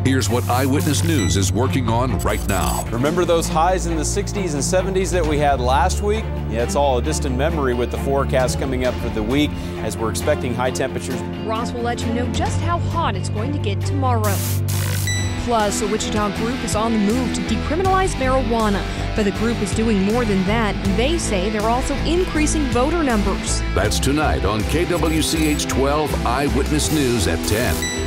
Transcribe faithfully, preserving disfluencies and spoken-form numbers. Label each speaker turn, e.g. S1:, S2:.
S1: Here's what Eyewitness News is working on right now.
S2: Remember those highs in the sixties and seventies that we had last week? Yeah, it's all a distant memory with the forecast coming up for the week as we're expecting high temperatures.
S3: Ross will let you know just how hot it's going to get tomorrow. Plus, a Wichita group is on the move to decriminalize marijuana. But the group is doing more than that. They say they're also increasing voter numbers.
S1: That's tonight on K W C H twelve Eyewitness News at ten.